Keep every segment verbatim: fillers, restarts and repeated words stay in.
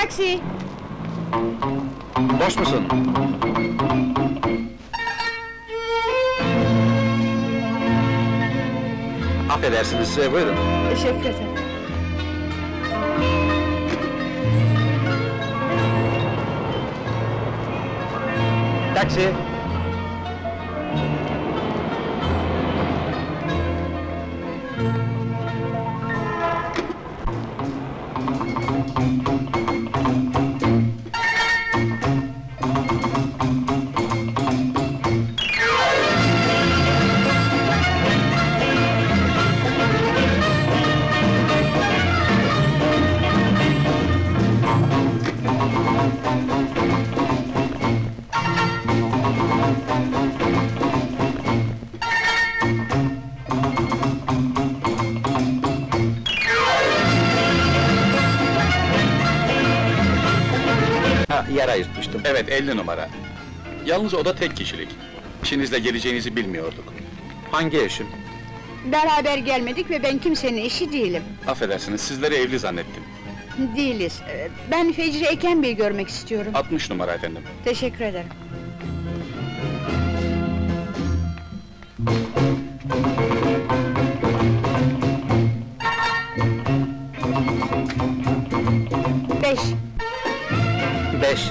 Taksi! Boş musun? Affedersiniz, e, buyurun. Teşekkür ederim. Taksi! Ha, yer ayırtmıştım. Evet, elli numara. Yalnız o da tek kişilik. İşinizle geleceğinizi bilmiyorduk. Hangi eşim? Beraber gelmedik ve ben kimsenin eşi değilim. Affedersiniz, sizleri evli zannettim. Değiliz. Ee, Ben Fecri Eken Bey'i görmek istiyorum. altmış numara efendim. Teşekkür ederim. Beş. Beş.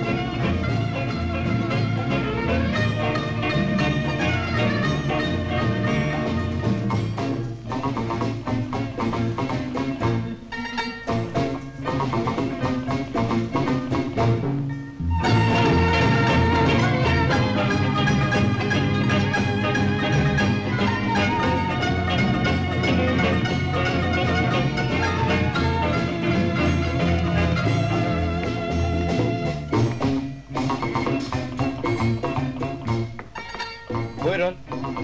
Buyurun.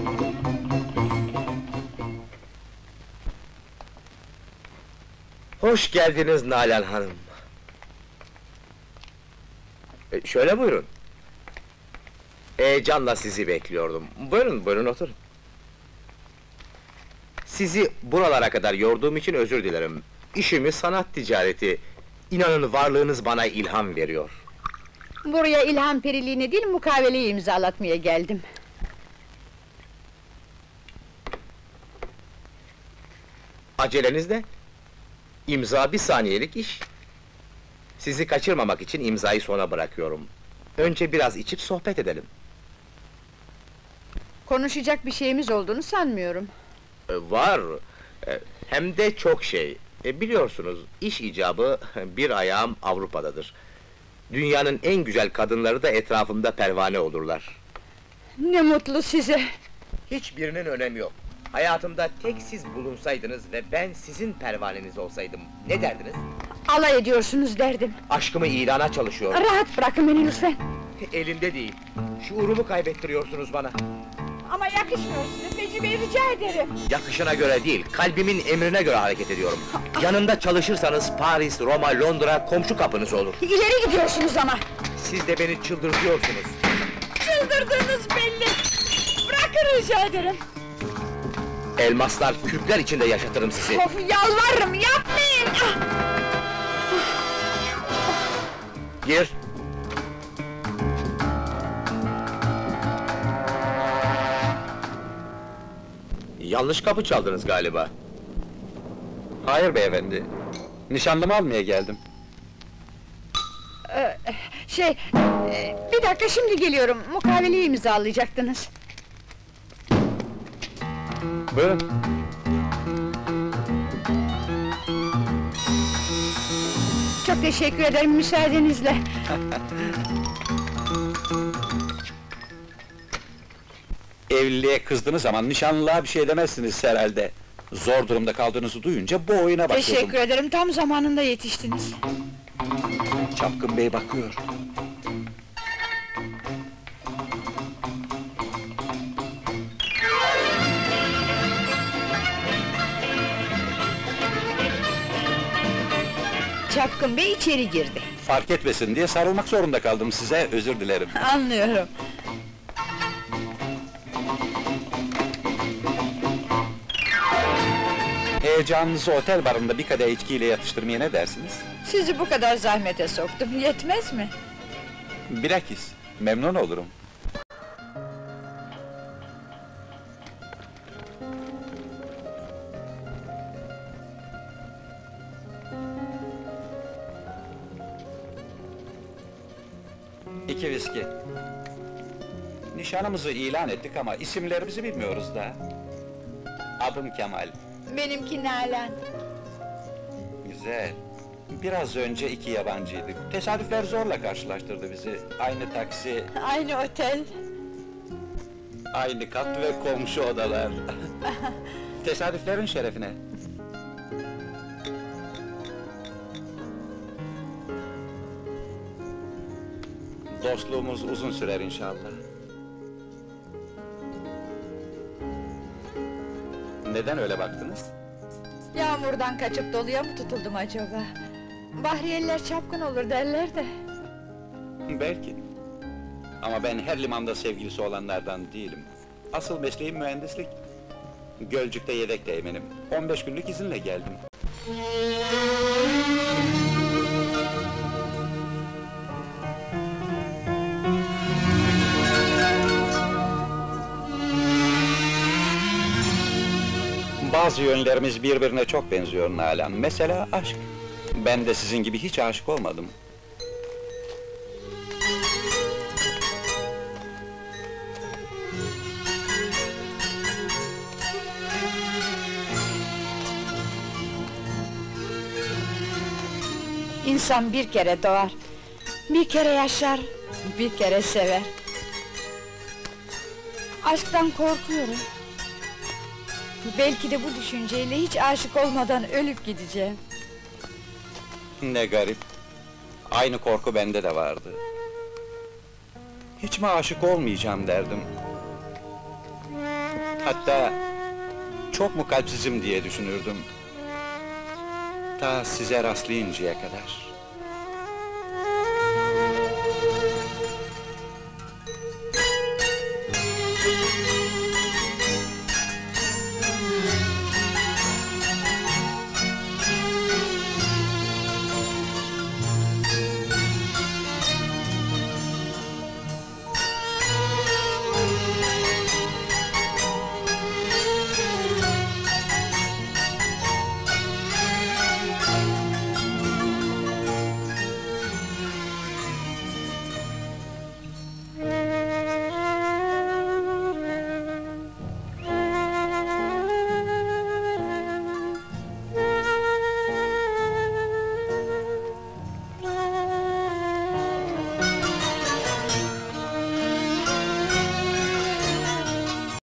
Hoş geldiniz Nalan Hanım. E, şöyle buyurun. Heyecanla sizi bekliyordum. Buyurun, buyurun oturun. Sizi buralara kadar yorduğum için özür dilerim. İşimiz sanat ticareti. İnanın varlığınız bana ilham veriyor. Buraya ilham periliğine değil, mukaveleyi imzalatmaya geldim. Aceleniz ne? İmza bir saniyelik iş. Sizi kaçırmamak için imzayı sona bırakıyorum. Önce biraz içip sohbet edelim. Konuşacak bir şeyimiz olduğunu sanmıyorum. E, var, e, hem de çok şey. E, biliyorsunuz, iş icabı bir ayağım Avrupa'dadır. Dünyanın en güzel kadınları da etrafımda pervane olurlar. Ne mutlu size! Hiçbirinin önemi yok. Hayatımda tek siz bulunsaydınız ve ben sizin pervaneniz olsaydım, ne derdiniz? Alay ediyorsunuz derdim. Aşkımı ilana çalışıyorum. Rahat bırakın beni lütfen! Elimde değil. Şuurumu kaybettiriyorsunuz bana. Ama yakışmıyor size, Fecri Bey, rica ederim! Yakışına göre değil, kalbimin emrine göre hareket ediyorum. Yanımda çalışırsanız Paris, Roma, Londra komşu kapınız olur. İleri gidiyorsunuz ama! Siz de beni çıldırtıyorsunuz. Çıldırdığınız belli! Bırakın rica ederim! Elmaslar, küpler içinde yaşatırım sizi. Of, yalvarırım, yapmayın! Ah! Gir. Yanlış kapı çaldınız galiba. Hayır beyefendi. Nişanlımı almaya geldim. Ee, şey, e, bir dakika şimdi geliyorum, mukaveleyi imzalayacaktınız. Buyurun. Çok teşekkür ederim, müsaadenizle. Evliliğe kızdığınız zaman nişanlılığa bir şey demezsiniz herhalde. Zor durumda kaldığınızı duyunca bu oyuna başladım. Teşekkür ederim, tam zamanında yetiştiniz. Çapkın Bey bakıyor. Çapkın Bey içeri girdi. Fark etmesin diye sarılmak zorunda kaldım size, özür dilerim. Anlıyorum. Heyecanınızı otel barında bir kadeh içkiyle yatıştırmaya ne dersiniz? Sizi bu kadar zahmete soktum, yetmez mi? Bilakis, memnun olurum. İki viski. Nişanımızı ilan ettik ama isimlerimizi bilmiyoruz da. Adım Kemal. Benimki Nalan. Güzel. Biraz önce iki yabancıydık. Tesadüfler zorla karşılaştırdı bizi. Aynı taksi, Aynı otel. aynı kat ve komşu odalar. Tesadüflerin şerefine. Dostluğumuz uzun sürer inşallah. Neden öyle baktınız? Yağmurdan kaçıp doluya mı tutuldum acaba? Bahriyeliler çapkın olur derler de. Belki. Ama ben her limanda sevgilisi olanlardan değilim. Asıl mesleğim mühendislik. Gölcük'te yedek teğmenim. on beş günlük izinle geldim. Bazı yönlerimiz birbirine çok benziyor Nalan. Mesela aşk. Ben de sizin gibi hiç aşık olmadım. İnsan bir kere doğar, bir kere yaşar, bir kere sever. Aşktan korkuyorum. Belki de bu düşünceyle hiç aşık olmadan ölüp gideceğim. Ne garip. Aynı korku bende de vardı. Hiç mi aşık olmayacağım derdim. Hatta çok mu kalpsizim diye düşünürdüm. Ta size rastlayıncaya kadar.